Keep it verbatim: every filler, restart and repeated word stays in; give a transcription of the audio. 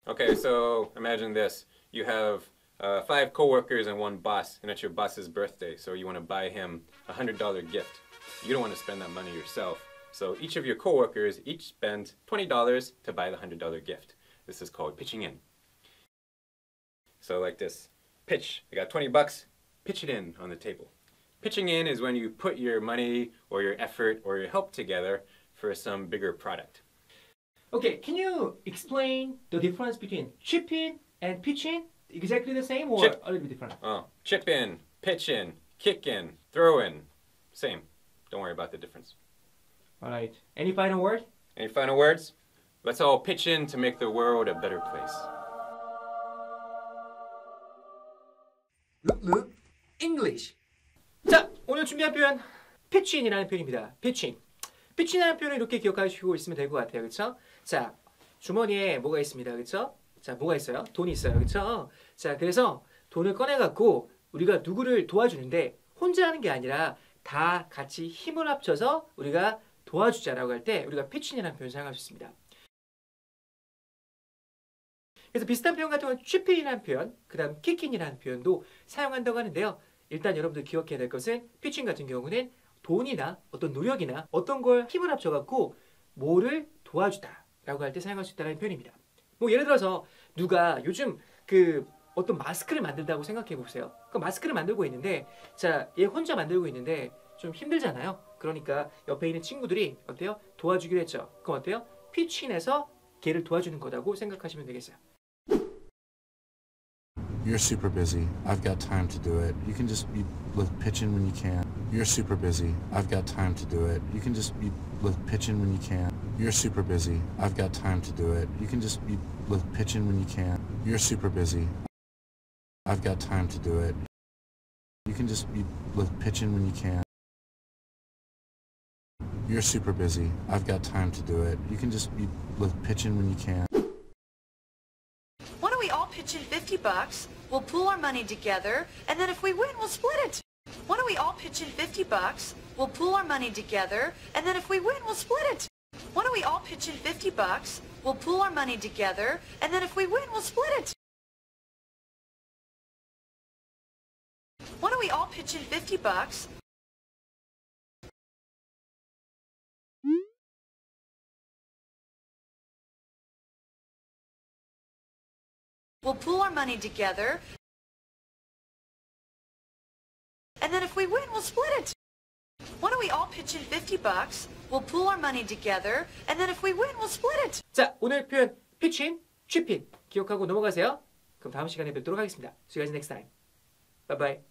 Okay, so imagine this. You have uh, five coworkers and one boss, and it's your boss's birthday, so you want to buy him a one hundred dollar gift. You don't want to spend that money yourself. So each of your coworkers each spend twenty dollars to buy the one hundred dollar gift. This is called pitching in. So like this. Pitch. I got twenty bucks. Pitch it in on the table. Pitching in is when you put your money or your effort or your help together for some bigger product. Okay, can you explain the difference between chip in and pitch in? Exactly the same or Chip. a little bit different? Oh, chip in, pitch in, kick in, throw in. Same. Don't worry about the difference. All right. Any final word? Any final words? Let's all pitch in to make the world a better place. Look, look. English. 자, 오늘 준비한 표현 pitching이라는 표현입니다. pitching. pitching이라는 표현을 이렇게 기억하시고 있으면 될 것 같아요. 그렇죠? 자, 주머니에 뭐가 있습니다. 그렇죠? 자, 뭐가 있어요? 돈이 있어요. 그렇죠? 자, 그래서 돈을 꺼내 갖고 우리가 누구를 도와주는데 혼자 하는 게 아니라 다 같이 힘을 합쳐서 우리가 도와주자라고 할 때 우리가 pitching이라는 표현을 사용할 수 있습니다. 그래서 비슷한 표현 같은 건 chip in이라는 표현, 그 다음 kick in이라는 표현도 사용한다고 하는데요. 일단 여러분들 기억해야 될 것은 pitching 같은 경우는 돈이나 어떤 노력이나 어떤 걸 힘을 합쳐갖고 뭐를 도와주다 라고 할 때 사용할 수 있다는 표현입니다. 뭐 예를 들어서 누가 요즘 그 어떤 마스크를 만든다고 생각해 보세요. 그 마스크를 만들고 있는데 자, 얘 혼자 만들고 있는데 좀 힘들잖아요. 그러니까 옆에 있는 친구들이 어때요? 도와주기로 했죠. 그럼 어때요? pitching에서 걔를 도와주는 거라고 생각하시면 되겠어요. You're super busy. I've got time to do it. You can just be with pitching when you can. You're super busy. I've got time to do it. You can just be with pitching when you can. You're super busy. I've got time to do it. You can just be with pitching when you can. You're super busy. I've got time to do it. You can just be with pitching when you can. You're super busy. I've got time to do it. You can just be with pitching when you can. Why don't we all pitch in fifty bucks? We'll pool our money together, and then if we win, we'll split it. Why don't we all pitch in fifty bucks? We'll pool our money together, and then if we win, we'll split it. Why don't we all pitch in fifty bucks? We'll pool our money together, and then if we win, we'll split it. Why don't we all pitch in fifty bucks? We'll pool our money together, and then if we win, we'll split it. Why don't we all pitch in fifty bucks? We'll pool our money together, and then if we win, we'll split it. 자, 오늘 표현 pitch in, chip in 기억하고 넘어가세요. 그럼 다음 시간에 뵙도록 하겠습니다. See you guys next time. Bye bye.